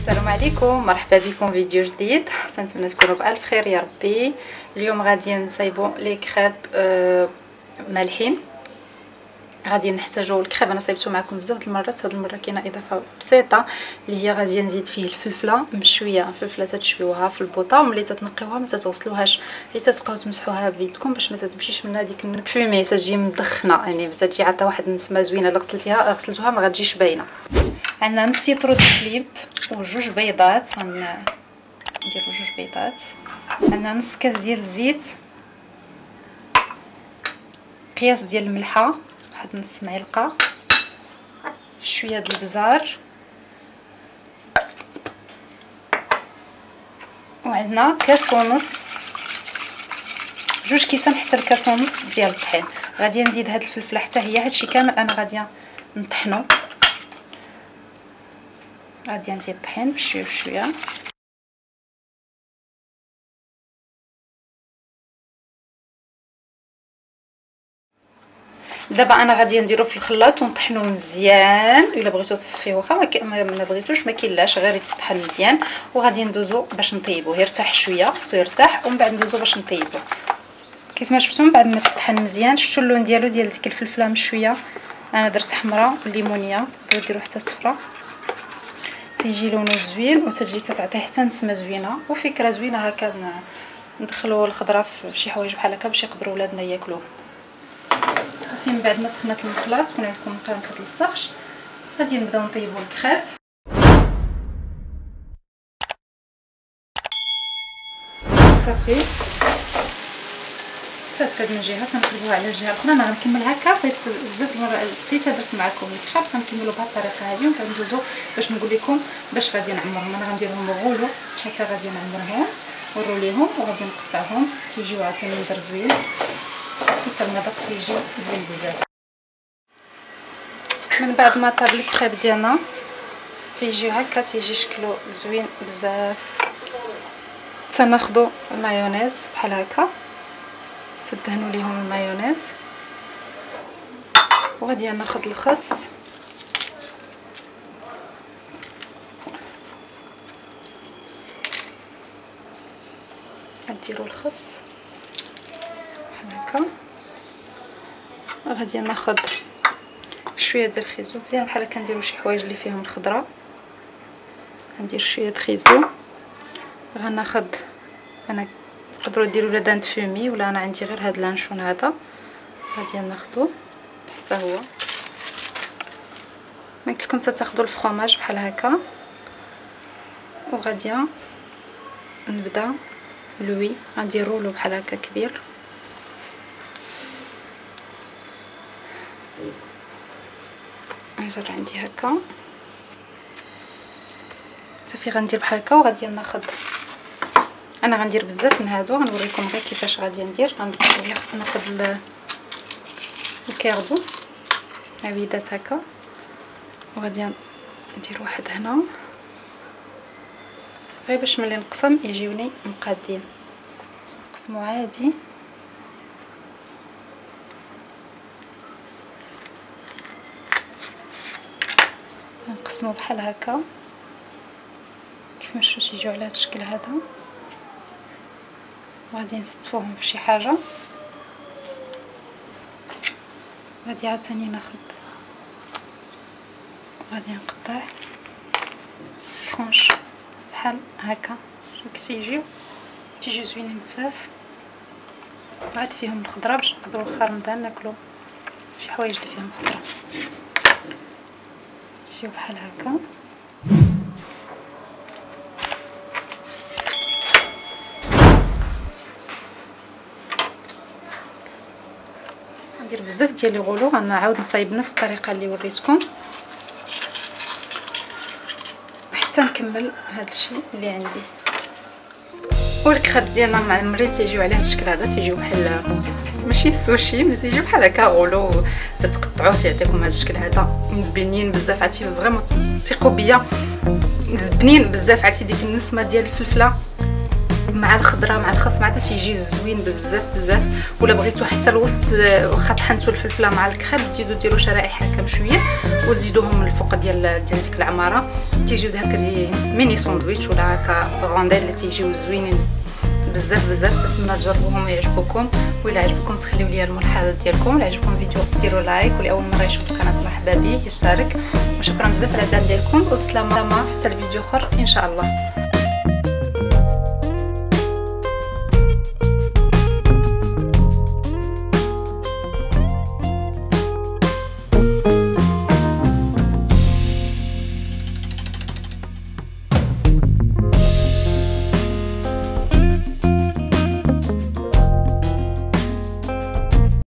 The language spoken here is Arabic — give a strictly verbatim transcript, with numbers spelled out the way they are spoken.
السلام عليكم، مرحبا بكم في فيديو جديد. نتمنى تكونوا بالف خير يا ربي. اليوم غادي نصايبوا لي كريب آه مالحين. غادي نحتاجوا الكريب، انا صايبته معكم بزاف د المرات، هاد المره كاينه اضافه بسيطه اللي هي غادي نزيد فيه الفلفله مشويه. الفلفله تتشويوها في البوطه وملي تتنقيوها ما تتغسلوهاش، غير تتبقاو تمسحوها بيدكم باش ما تمشيش منها ديك الفومي، تجي مدخنه يعني تجي عطا واحد النسمه زوينه. الا غسلتيها غسلتوها ما غتجيش باينه. عندنا نص لتر د الحليب وجوج بيضات، غنديروا جوج بيضات. عندنا نص كاس ديال الزيت، قياس ديال الملحه واحد نص معلقه، شويه د البزار، وعندنا كاس ونص جوج كيسان حتى الكاس ونص ديال الطحين. غادي نزيد هاد الفلفله حتى هي، هادشي كامل انا غادي نطحنو. غادي نزيد الطحين بشويه بشويه. دابا انا غادي نديرو في الخلاط ونطحنوه مزيان. الا بغيتو تصفيه واخا ما, ما بغيتوش ما كاينلاش، غير يتطحن مزيان. وغادي ندوزو باش نطيبوه، يرتاح شويه، خصو يرتاح ومن بعد ندوزو باش نطيبوه. كيف ما شفتوا من بعد ما تطحن مزيان، شفتوا اللون ديالو ديال ديك الفلفله مشويه. انا درت حمراء ليمونيه، تقدروا ديروا حتى صفراء، تيجي لونه زوين وتجي تعطيه حتى نسمه زوينه وفكره زوينه. هكا ندخلوا الخضره في شي حوايج بحال هكا باش يقدروا ولادنا ياكلوه. من بعد ما سخنت المخلاط كون عندكم مقرمصه الصخش، غادي نبداو نطيبوا الكريب. صافي تاكد من جهه تنقلبوها على الجهه الاخرى. انا غنكمل هكا، حيت بزاف المرات حتى درت معكم الكريب غنكملوا بهذه الطريقه هذه، وكندوزو باش نقول لكم باش غادي نعمرهم. انا غنديرهم غولو هكا، غادي نعمرهم ورو ليهم وغادي نقطعهم، تيجيو عاوتاني مدر زوين حتى المذاق تيجي زوين بزاف. من بعد ما طاب الكريب ديالنا تيجي هكا، تيجي شكلو زوين بزاف. تناخذوا المايونيز بحال هكا، تدهنوا ليهم المايونيز، وغادي ناخذ الخس نديروا الخس بحال هكا. غادي ناخذ شويه ديال الخيزو مزيان بحال هكا، نديروا شي حوايج اللي فيهم الخضره. غندير شويه د الخيزو. غناخذ، انا تقدروا ديروا لا دانت فومي ولا انا عندي غير هاد لانشون هذا، غادي ناخذو حتى هو. ما قلت لكم تاخذوا الفرomاج بحال هكا. وغادي نبدا لوي، غندير رولو بحال هكا كبير. نجر عندي هكا صافي. غندير بحال هكا وغادي ناخذ، انا غندير بزاف من هادو، غنوريكم غير كيفاش غادي ندير. غناخذ الكيردو عويدات هكا، وغادي ندير واحد هنا غير باش ملي نقسم يجيوني مقادين. نقسمو عادي، نقسمو بحال هكا كيف ما شفتوا يجيو على هذا الشكل هذا. وغادي نستفوهم في شي حاجه. غادي عاوتاني ناخذ، غادي نقطع طرونش بحال هكا. شوف كيجيو تيجيو زوينين بزاف، عاد فيهم الخضره باش نقدروا واخا رمضان ناكلوا شي حوايج اللي فيهم خضره. تجيو بحال هكا. ندير بزاف ديال لي غولو، غنعاود نصايب نفس الطريقه اللي وريتكم حتى نكمل هذا الشيء اللي عندي. والكريب ديالنا معمرين تيجيو على هذا الشكل هذا، تيجيو بحال ماشي سوشي مي تيجيو بحال هكا غولو، تتقطعوا تيعطيكم هذا الشكل هذا بنين بزاف. عرفتي فريمون ثقوا بيا، بنين بزاف. عرفتي ديك النسمه ديال الفلفله مع الخضره مع الخس مع تيجي زوين بزاف بزاف. ولا بغيتو حتى الوسط واخا طحنتو الفلفله مع الكريب تزيدوا ديروا شرائح هكا مشويه وتزيدوهم الفوق ديال ديال ديك العماره، تيجيو هكا دي ميني ساندويتش ولا هكا غونديل اللي تيجيو زوينين بزاف بزاف. نتمنى تجربوهم ويعجبوكم، وإلا عجبكم تخليو لي الملاحظات ديالكم. إلا عجبكم الفيديو ديروا لايك، واللي اول مره يشوف القناه مرحبا به يشترك. وشكرا بزاف على الدعم ديالكم، وبسلامه حتى الفيديو اخر ان شاء الله.